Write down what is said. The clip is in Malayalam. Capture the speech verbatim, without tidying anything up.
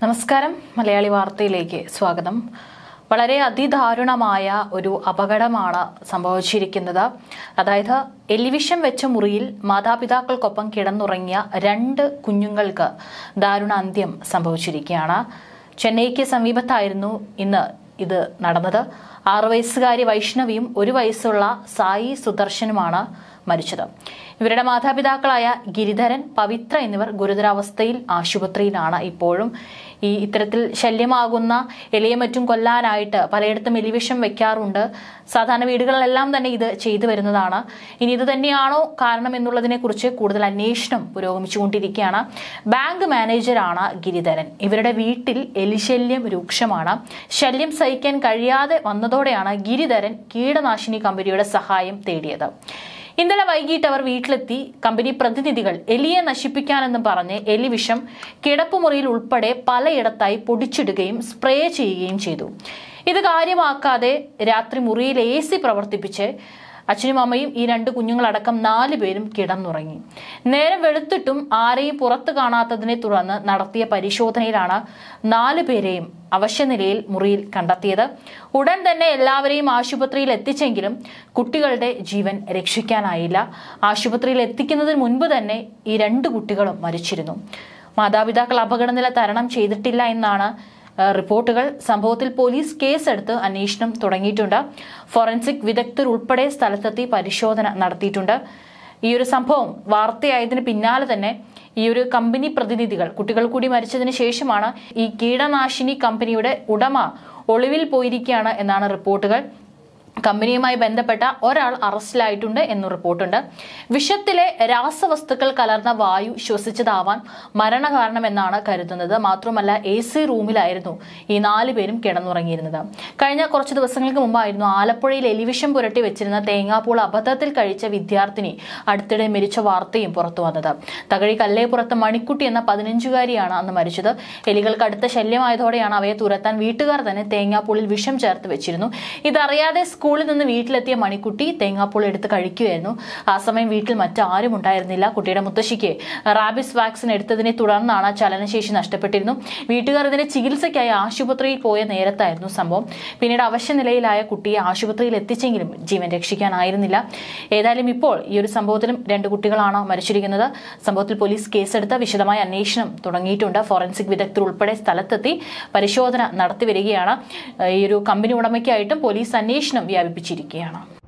നമസ്കാരം മലയാളി വാർത്തയിലേക്ക് സ്വാഗതം. വളരെ അതിദാരുണമായ ഒരു അപകടമാണ് സംഭവിച്ചിരിക്കുന്നത്. അതായത് എലിവിഷം വെച്ച മുറിയിൽ മാതാപിതാക്കൾക്കൊപ്പം കിടന്നുറങ്ങിയ രണ്ട് കുഞ്ഞുങ്ങൾക്ക് ദാരുണ അന്ത്യം സംഭവിച്ചിരിക്കുകയാണ്. ചെന്നൈക്ക് സമീപത്തായിരുന്നു ഇന്ന് ഇത് നടന്നത്. ആറു വയസ്സുകാരി വൈഷ്ണവിയും ഒരു വയസ്സുള്ള സായി സുദർശനുമാണ് മരിച്ചത്. ഇവരുടെ മാതാപിതാക്കളായ ഗിരിധരൻ, പവിത്ര എന്നിവർ ഗുരുതരാവസ്ഥയിൽ ആശുപത്രിയിലാണ്. ഇപ്പോഴും ഈ ഇത്തരത്തിൽ ശല്യമാകുന്ന എലിയെ മറ്റും കൊല്ലാനായിട്ട് പലയിടത്തും എലിവിഷം വെക്കാറുണ്ട്. സാധാരണ വീടുകളിലെല്ലാം തന്നെ ഇത് ചെയ്തു വരുന്നതാണ്. ഇനി ഇത് തന്നെയാണോ കാരണം എന്നുള്ളതിനെ കുറിച്ച് കൂടുതൽ അന്വേഷണം പുരോഗമിച്ചുകൊണ്ടിരിക്കുകയാണ്. ബാങ്ക് മാനേജറാണ് ഗിരിധരൻ. ഇവരുടെ വീട്ടിൽ എലിശല്യം രൂക്ഷമാണ്. ശല്യം സഹിക്കാൻ കഴിയാതെ വന്നതോടെയാണ് ഗിരിധരൻ കീടനാശിനി കമ്പനിയുടെ സഹായം തേടിയത്. ഇന്നലെ വൈകിട്ട് അവർ വീട്ടിലെത്തി. കമ്പനി പ്രതിനിധികൾ എലിയെ നശിപ്പിക്കാനെന്ന് പറഞ്ഞ് എലിവിഷം കിടപ്പുമുറിയിൽ ഉൾപ്പെടെ പലയിടത്തായി പൊടിച്ചിടുകയും സ്പ്രേ ചെയ്യുകയും ചെയ്തു. ഇത് കാര്യമാക്കാതെ രാത്രി മുറിയിൽ എ സി പ്രവർത്തിപ്പിച്ച് അച്ഛനും അമ്മയും ഈ രണ്ട് കുഞ്ഞുങ്ങളടക്കം നാല് പേരും കിടന്നുറങ്ങി. നേരം വെളുത്തിട്ടും ആരെയും പുറത്തു കാണാത്തതിനെ തുടർന്ന് നടത്തിയ പരിശോധനയിലാണ് നാലു പേരെയും അവശനിലയിൽ മുറിയിൽ കണ്ടെത്തിയത്. ഉടൻ തന്നെ എല്ലാവരെയും ആശുപത്രിയിൽ എത്തിച്ചെങ്കിലും കുട്ടികളുടെ ജീവൻ രക്ഷിക്കാനായില്ല. ആശുപത്രിയിൽ എത്തിക്കുന്നതിന് മുൻപ് തന്നെ ഈ രണ്ട് കുട്ടികളും മരിച്ചിരുന്നു. മാതാപിതാക്കൾ അപകടനില തരണം ചെയ്തിട്ടില്ല എന്നാണ് റിപ്പോർട്ടുകൾ. സംഭവത്തിൽ പോലീസ് കേസെടുത്ത് അന്വേഷണം തുടങ്ങിയിട്ടുണ്ട്. ഫോറൻസിക് വിദഗ്ധർ ഉൾപ്പെടെ സ്ഥലത്തെത്തി പരിശോധന നടത്തിയിട്ടുണ്ട്. ഈ ഒരു സംഭവം വാർത്തയായതിന് പിന്നാലെ തന്നെ ഈ ഒരു കമ്പനി പ്രതിനിധികൾ കുട്ടികൾ കൂടി മരിച്ചതിന് ശേഷമാണ് ഈ കീടനാശിനി കമ്പനിയുടെ ഉടമ ഒളിവിൽ പോയിരിക്കുകയാണ് എന്നാണ് റിപ്പോർട്ടുകൾ. കമ്പനിയുമായി ബന്ധപ്പെട്ട ഒരാൾ അറസ്റ്റിലായിട്ടുണ്ട് എന്നും റിപ്പോർട്ടുണ്ട്. വിഷത്തിലെ രാസവസ്തുക്കൾ കലർന്ന വായു ശ്വസിച്ചതാവാൻ മരണകാരണമെന്നാണ് കരുതുന്നത്. മാത്രമല്ല എ സി റൂമിലായിരുന്നു ഈ നാല് പേരും കിടന്നുറങ്ങിയിരുന്നത്. കഴിഞ്ഞ കുറച്ച് ദിവസങ്ങൾക്ക് മുമ്പായിരുന്നു ആലപ്പുഴയിൽ എലിവിഷം പുരട്ടി വെച്ചിരുന്ന തേങ്ങാപ്പൂൾ അബദ്ധത്തിൽ കഴിച്ച വിദ്യാർത്ഥിനി അടുത്തിടെ മരിച്ച വാർത്തയും പുറത്തു വന്നത്. തകഴി കല്ലേപ്പുറത്ത് മണിക്കുട്ടി എന്ന പതിനഞ്ചുകാരിയാണ് അന്ന് മരിച്ചത്. എലികൾക്ക് അടുത്ത ശല്യമായതോടെയാണ് അവയെ തുരത്താൻ വീട്ടുകാർ തന്നെ തേങ്ങാപ്പൂളിൽ വിഷം ചേർത്ത് വെച്ചിരുന്നു. ഇതറിയാതെ സ്കൂളിൽ നിന്ന് വീട്ടിലെത്തിയ മണിക്കുട്ടി തേങ്ങാപ്പൂൾ എടുത്ത് കഴിക്കുകയായിരുന്നു. ആ സമയം വീട്ടിൽ മറ്റാരും ഉണ്ടായിരുന്നില്ല. കുട്ടിയുടെ മുത്തശ്ശിക്ക് റാബിസ് വാക്സിൻ എടുത്തതിനെ തുടർന്നാണ് ചലനശേഷി നഷ്ടപ്പെട്ടിരുന്നു. വീട്ടുകാർ ഇതിനെ ചികിത്സയ്ക്കായി ആശുപത്രിയിൽ പോയ നേരത്തായിരുന്നു സംഭവം. പിന്നീട് അവശനിലയിലായ കുട്ടിയെ ആശുപത്രിയിൽ എത്തിച്ചെങ്കിലും ജീവൻ രക്ഷിക്കാനായിരുന്നില്ല. ഏതായാലും ഇപ്പോൾ ഈ ഒരു സംഭവത്തിലും രണ്ട് കുട്ടികളാണ് മരിച്ചിരിക്കുന്നത്. സംഭവത്തിൽ പോലീസ് കേസെടുത്ത് വിശദമായ അന്വേഷണം തുടങ്ങിയിട്ടുണ്ട്. ഫോറൻസിക് വിദഗ്ധർ ഉൾപ്പെടെ സ്ഥലത്തെത്തി പരിശോധന നടത്തി വരികയാണ്. ഈ ഒരു കമ്പനി ഉടമയ്ക്കായിട്ടും പോലീസ് അന്വേഷണം വ്യാപിപ്പിച്ചിരിക്കുകയാണ്.